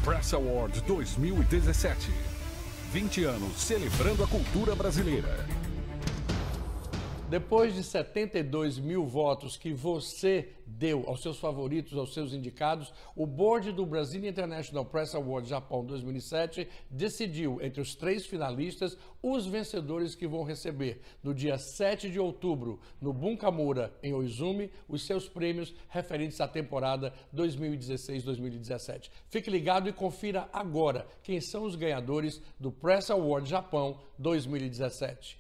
Press Awards 2017. 20 anos celebrando a cultura brasileira. Depois de 72 mil votos que você deu aos seus favoritos, aos seus indicados, o board do Brazilian International Press Awards Japão 2007 decidiu, entre os 3 finalistas, os vencedores que vão receber, no dia 7 de outubro, no Bunkamura, em Oizumi, os seus prêmios referentes à temporada 2016-2017. Fique ligado e confira agora quem são os ganhadores do Press Awards Japão 2017.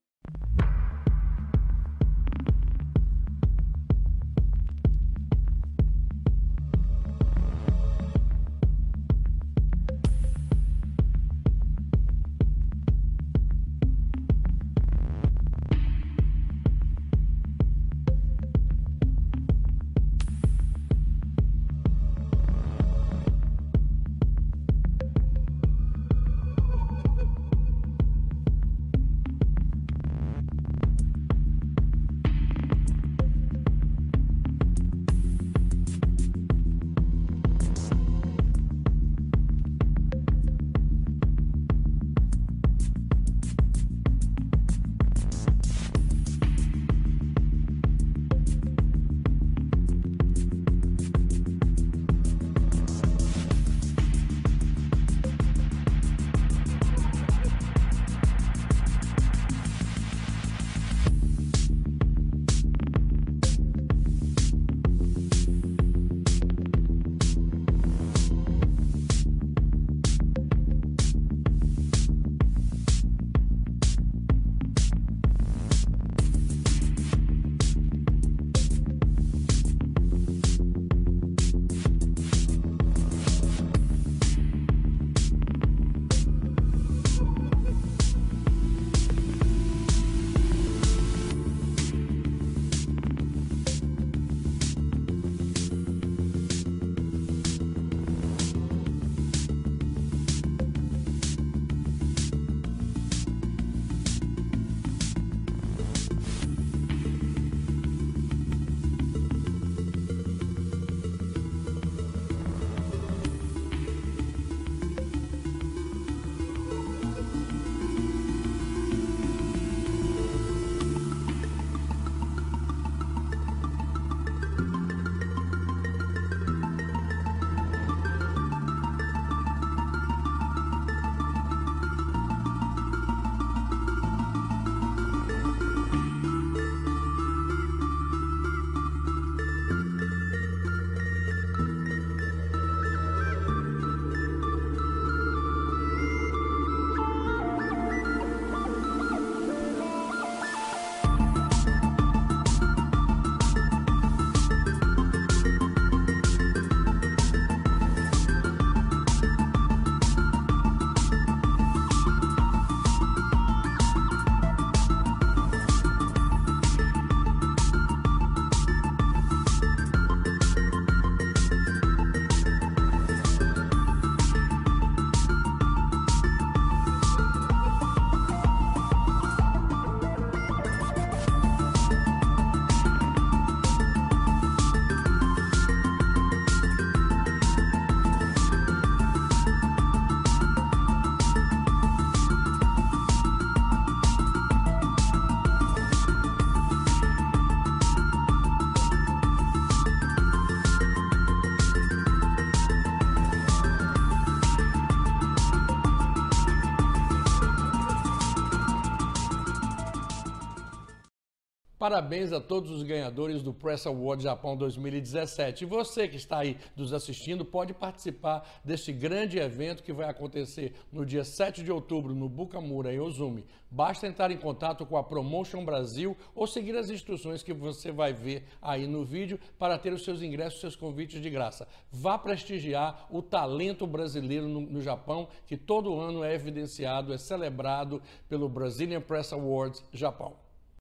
Parabéns a todos os ganhadores do Press Awards Japão 2017. E você que está aí nos assistindo pode participar deste grande evento que vai acontecer no dia 7 de outubro no Bunkamura, em Oizumi. Basta entrar em contato com a Promotion Brasil ou seguir as instruções que você vai ver aí no vídeo para ter os seus ingressos, seus convites de graça. Vá prestigiar o talento brasileiro no Japão, que todo ano é evidenciado, é celebrado pelo Brazilian Press Awards Japão.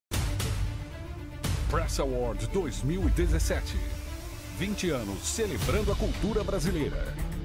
Press Awards 2017. 20 anos celebrando a cultura brasileira.